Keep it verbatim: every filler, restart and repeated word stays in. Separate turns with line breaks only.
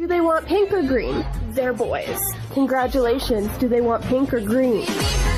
Do they want pink or green? They're boys. Congratulations. Do they want pink or green?